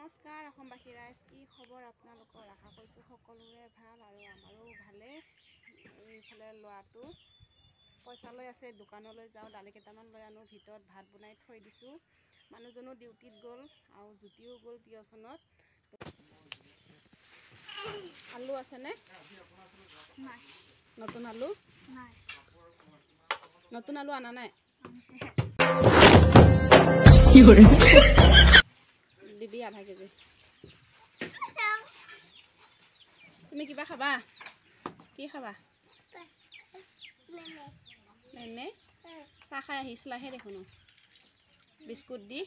নমস্কাৰ অসমবাসী ৰাইজ, কি খবৰ আপোনালোকৰ? আশা কৰিছোঁ সকলোৰে ভাল আৰু আমাৰো ভালে। এইফালে ল'ৰাটো পইচা লৈ আছে, দোকানলৈ যাওঁ, দালি কেইটামান লৈ আনো, ভিতৰত ভাত বনাই থৈ দিছোঁ। মানুহজনো ডিউটিত গ'ল আৰু জুতিও গ'ল টিউচনত। আলু আছেনে? নাই। নতুন আলু নাই। নতুন আলু আনা নাই? দিবি আধা কেজি। তুমি কিবা খাবা? কি খাবা? নাই চাহ খাই আহিছিলাহে দেখোন, বিস্কুট দি।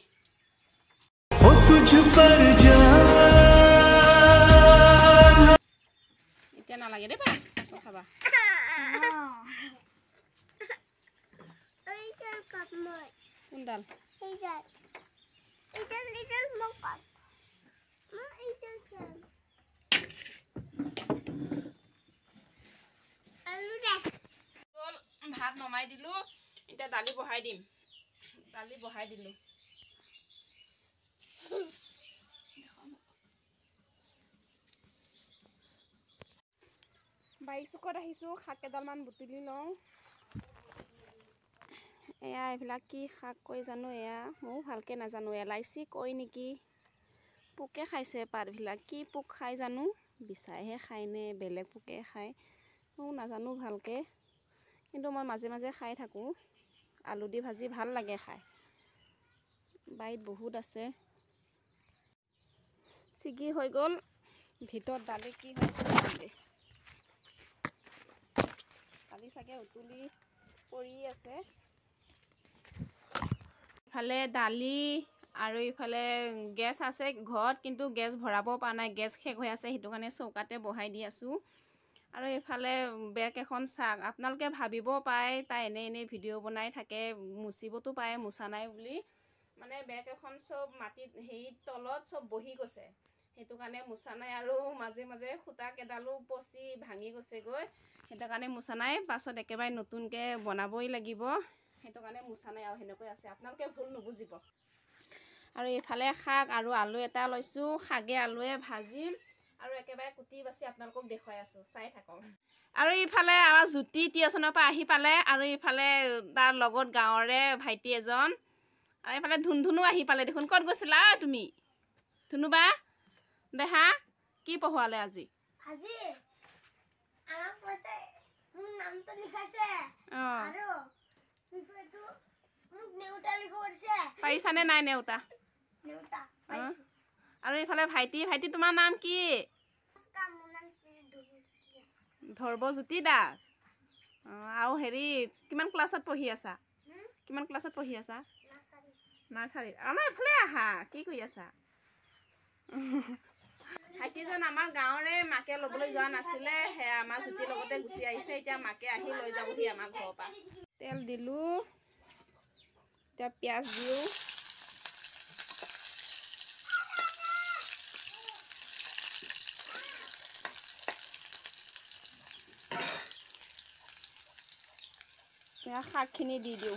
এতিয়া নালাগে দেই, পাছত খাবা। কোনডাল? ভাত নমাই দিলোঁ, এতিয়া দালি বহাই দিম। দালি বহাই দিলোঁ। বাৰী চুকত আহিছোঁ, শাক কেইডালমান বুটলি লওঁ। এয়া এইবিলাক কি শাক কয় জানো, এয়া ময়ো ভালকৈ নাজানো। এলাইচি কয় নেকি? পোকে খাইছে পাতবিলাক, কি পোক খাই জানো? বিচাইহে খায়নে বেলেগ পোকে খায় ময়ো নাজানো ভালকৈ, কিন্তু মই মাজে মাজে খাই থাকোঁ। আলু দি ভাজি ভাল লাগে খাই। বাৰীত বহুত আছে। ছিগি হৈ গ'ল, ভিতৰত দালি কি হৈছে দালি চাগে উতলি পৰি আছে। ইফালে দালি আৰু ইফালে গেছ আছে ঘৰত, কিন্তু গেছ ভৰাব পৰা নাই, গেছ শেষ হৈ আছে, সেইটো কাৰণে চৌকাতে বহাই দি আছোঁ। আৰু এইফালে বেগ এখন চাওক, আপোনালোকে ভাবিব পাৰে তাই এনেই ভিডিঅ' বনাই থাকে, মুচিবতো পাৰে, মোচা নাই বুলি। মানে বেগ এখন চব মাটিত হেৰিত তলত চব বহি গৈছে, সেইটো কাৰণে মোচা নাই। আৰু মাজে মাজে সূতা কেইডালো পচি ভাঙি গৈছেগৈ, সেইটো কাৰণে মোচা নাই। পাছত একেবাৰে নতুনকৈ বনাবই লাগিব, সেইটো কাৰণে মোচা নাই আৰু সেনেকৈ আছে, আপোনালোকে ভুল নুবুজিব। আৰু এইফালে শাক আৰু আলু এটা লৈছোঁ, শাকে আলুৱে ভাজিম আৰু একেবাৰে কুটি বাচি আপোনালোকক দেখুৱাই আছোঁ, চাই থাকক। আৰু ইফালে আমাৰ জ্যোতি টিউচনৰ পৰা আহি পালে, আৰু ইফালে তাৰ লগত গাঁৱৰে ভাইটি এজন, আৰু এইফালে ধুনধুনো আহি পালে দেখোন। ক'ত গৈছিলা তুমি ধুনুবা? দেহা কি পঢ়োৱালে আজি? পাৰিছানে নাই নেওতা? আৰু এইফালে ভাইটি তোমাৰ নাম কি? ধৰ্বজ্যোতি দাস। আৰু হেৰি কিমান ক্লাছত পঢ়ি আছা? কিমান ক্লাছত পঢ়ি আছা? নাৰ্চাৰীত। আমাৰ এইফালে আহা, কি কৰি আছা? ভাইটিজন আমাৰ গাঁৱৰে, মাকে ল'বলৈ যোৱা নাছিলে, সেয়া আমাৰ জ্যোতিৰ লগতে গুচি আহিছে। এতিয়া মাকে আহি লৈ যাবহি আমাৰ ঘৰৰ পৰা। তেল দিলোঁ, এতিয়া পিঁয়াজ দিওঁ। এতিয়া শাকখিনি দি দিওঁ।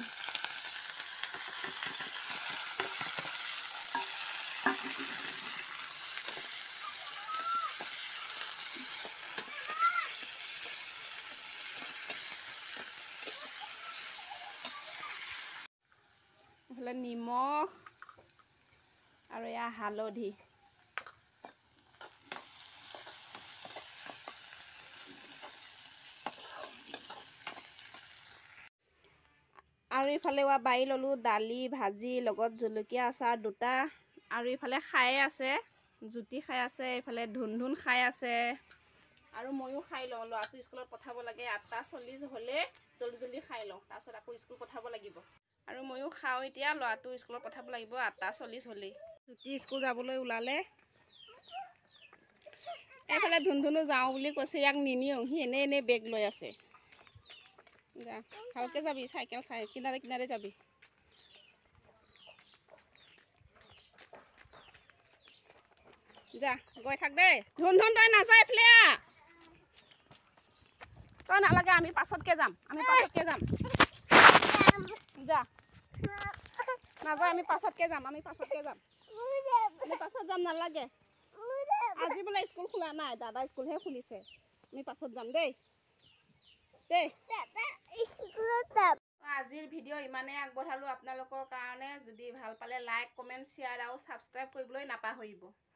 এইফালে নিমখ আৰু এয়া হালধি। আৰু ইফালে বাৰী ল'লোঁ দালি ভাজি লগত জলকীয়া আচাৰ দুটা, আৰু ইফালে খাই আছে জ্যোতি, খাই আছে, এইফালে ধুনধুন খাই আছে, আৰু ময়ো খাই লওঁ। ল'ৰাটো স্কুলত পঠাব লাগে, 8:40 হ'লে জল্দি খাই লওঁ, তাৰপিছত আকৌ স্কুল পঠাব লাগিব। আৰু ময়ো খাওঁ এতিয়া, ল'ৰাটো স্কুলত পঠাব লাগিব 8:40 হ'লেই। জ্যোতি স্কুল যাবলৈ ওলালে। এইফালে ধুনধুনো যাওঁ বুলি কৈছে, ইয়াক নিনিওঁ, সি এনেই বেগ লৈ আছে। যা ভালকৈ যাবি, চাইকেল চাই কিনাৰে কিনাৰে যাবি। যা গৈ থাক দেই। ধুনধুন তই নাযায়, এইফালে তই নালাগে, আমি পাছতকৈ যাম, যা নাযায়, আমি পাছতকৈ যাম, আমি পাছত যাম নালাগে আজি বোলে স্কুল খোলা নাই দাদা স্কুলহে খুলিছে আমি পাছত যাম দেই দেই আজিৰ ভিডিঅ' ইমানেই আগবঢ়ালোঁ আপোনালোকৰ কাৰণে যদি ভাল পালে লাইক কমেণ্ট শ্বেয়াৰ আৰু ছাবস্ক্ৰাইব কৰিবলৈ নাপাহৰিব